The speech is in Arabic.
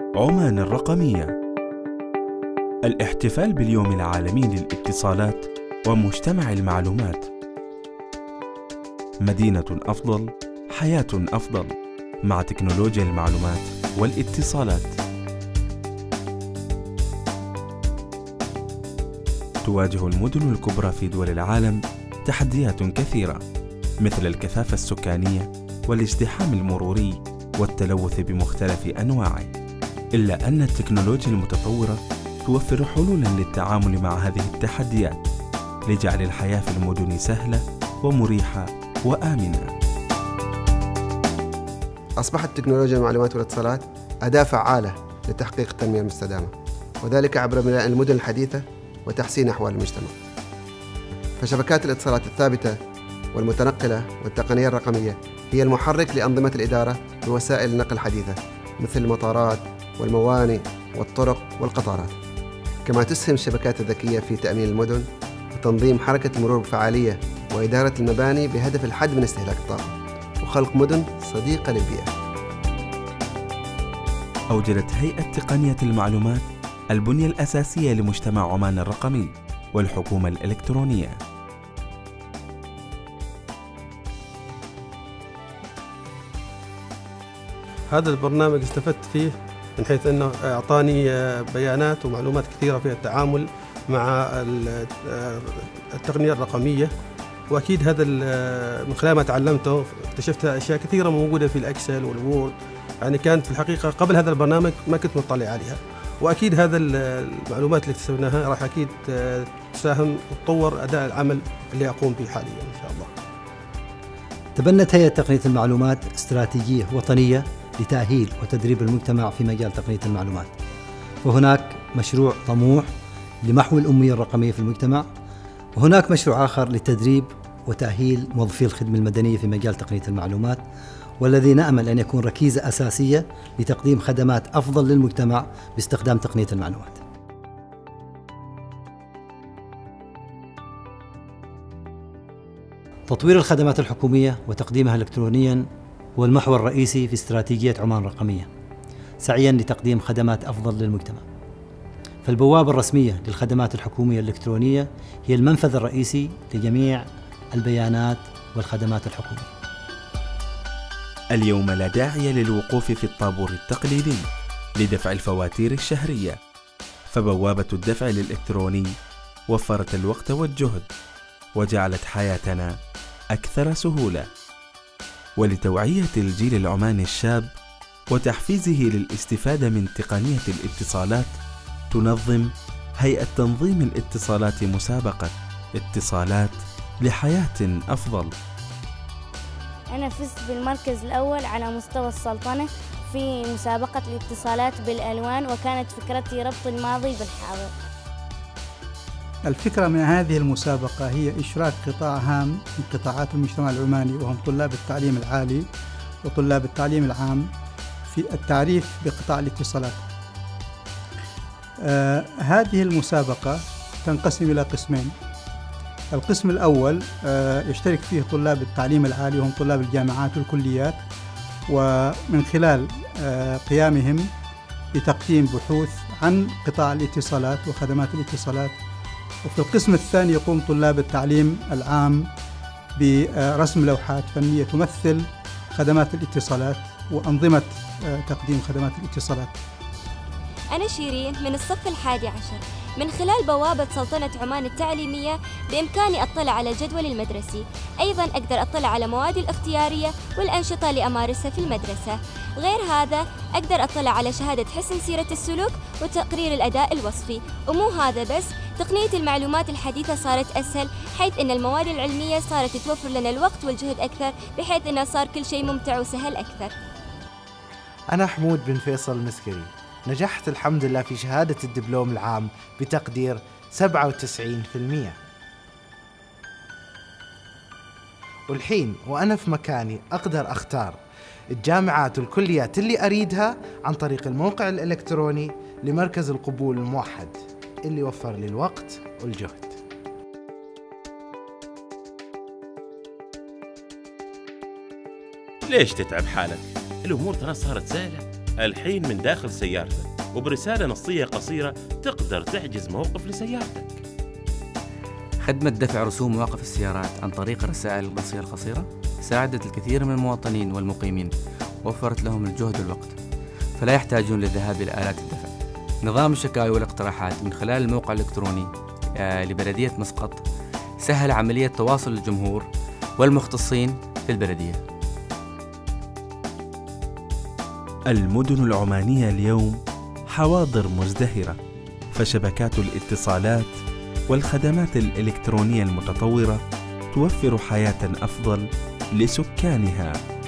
عمان الرقمية. الاحتفال باليوم العالمي للاتصالات ومجتمع المعلومات. مدينة أفضل، حياة أفضل، مع تكنولوجيا المعلومات والاتصالات. تواجه المدن الكبرى في دول العالم تحديات كثيرة، مثل الكثافة السكانية والازدحام المروري والتلوث بمختلف أنواعه، إلا أن التكنولوجيا المتطورة توفر حلولاً للتعامل مع هذه التحديات لجعل الحياة في المدن سهلة ومريحة وآمنة. أصبحت تكنولوجيا المعلومات والاتصالات أداة فعالة لتحقيق التنمية المستدامة، وذلك عبر بناء المدن الحديثة وتحسين أحوال المجتمع. فشبكات الاتصالات الثابتة والمتنقلة والتقنية الرقمية هي المحرك لأنظمة الإدارة بوسائل النقل الحديثة مثل المطارات والموانئ والطرق والقطارات. كما تسهم الشبكات الذكية في تأمين المدن وتنظيم حركة المرور بفعالية وإدارة المباني بهدف الحد من استهلاك الطاقة وخلق مدن صديقة للبيئة. أوجدت هيئة تقنية المعلومات البنية الأساسية لمجتمع عمان الرقمي والحكومة الإلكترونية. هذا البرنامج استفدت فيه من حيث أنه أعطاني بيانات ومعلومات كثيرة في التعامل مع التقنية الرقمية، وأكيد هذا من خلال ما تعلمته اكتشفت أشياء كثيرة موجودة في الأكسل والوورد، يعني كانت في الحقيقة قبل هذا البرنامج ما كنت مطلع عليها، وأكيد هذا المعلومات اللي اكتسبناها راح أكيد تساهم وتطور أداء العمل اللي أقوم به حاليا إن شاء الله. تبنت هيئة تقنية المعلومات استراتيجية وطنية لتأهيل وتدريب المجتمع في مجال تقنية المعلومات، وهناك مشروع طموح لمحو الأمية الرقمية في المجتمع، وهناك مشروع آخر لتدريب وتأهيل موظفي الخدمة المدنية في مجال تقنية المعلومات، والذي نأمل أن يكون ركيزة أساسية لتقديم خدمات أفضل للمجتمع باستخدام تقنية المعلومات. تطوير الخدمات الحكومية وتقديمها إلكترونياً هو المحور الرئيسي في استراتيجية عمان الرقمية، سعياً لتقديم خدمات أفضل للمجتمع. فالبوابة الرسمية للخدمات الحكومية الإلكترونية هي المنفذ الرئيسي لجميع البيانات والخدمات الحكومية. اليوم لا داعي للوقوف في الطابور التقليدي لدفع الفواتير الشهرية، فبوابة الدفع الإلكتروني وفرت الوقت والجهد وجعلت حياتنا أكثر سهولة. ولتوعية الجيل العماني الشاب وتحفيزه للاستفادة من تقنية الاتصالات، تنظم هيئة تنظيم الاتصالات مسابقة اتصالات لحياة أفضل. أنا فزت بالمركز الأول على مستوى السلطنة في مسابقة الاتصالات بالألوان، وكانت فكرتي ربط الماضي بالحاضر. الفكرة من هذه المسابقة هي إشراك قطاع هام من قطاعات المجتمع العماني، وهم طلاب التعليم العالي وطلاب التعليم العام، في التعريف بقطاع الاتصالات. هذه المسابقة تنقسم إلى قسمين. القسم الأول يشترك فيه طلاب التعليم العالي وهم طلاب الجامعات والكليات، ومن خلال قيامهم بتقديم بحوث عن قطاع الاتصالات وخدمات الاتصالات. وفي القسم الثاني يقوم طلاب التعليم العام برسم لوحات فنية تمثل خدمات الاتصالات وأنظمة تقديم خدمات الاتصالات. أنا شيرين من الصف 11. من خلال بوابة سلطنة عمان التعليمية بإمكاني أطلع على جدول المدرسي، أيضاً أقدر أطلع على موادي الاختيارية والأنشطة اللي أمارسها في المدرسة. غير هذا أقدر أطلع على شهادة حسن سيرة السلوك وتقرير الأداء الوصفي. ومو هذا بس، تقنية المعلومات الحديثة صارت أسهل، حيث أن المواد العلمية صارت توفر لنا الوقت والجهد أكثر، بحيث أنه صار كل شيء ممتع وسهل أكثر. أنا حمود بن فيصل المسكري، نجحت الحمد لله في شهادة الدبلوم العام بتقدير 97%. والحين وأنا في مكاني أقدر أختار الجامعات والكليات اللي أريدها عن طريق الموقع الإلكتروني لمركز القبول الموحد اللي وفر لي الوقت والجهد. ليش تتعب حالك؟ الأمور ترى صارت سهلة. الحين من داخل سيارتك وبرسالة نصية قصيرة تقدر تحجز موقف لسيارتك. خدمة دفع رسوم مواقف السيارات عن طريق الرسائل النصية القصيرة ساعدت الكثير من المواطنين والمقيمين، وفرت لهم الجهد والوقت، فلا يحتاجون للذهاب إلى آلات الدفع. نظام الشكاوي والاقتراحات من خلال الموقع الإلكتروني لبلدية مسقط سهل عملية تواصل الجمهور والمختصين في البلدية. المدن العمانية اليوم حواضر مزدهرة، فشبكات الاتصالات والخدمات الإلكترونية المتطورة توفر حياة أفضل لسكانها.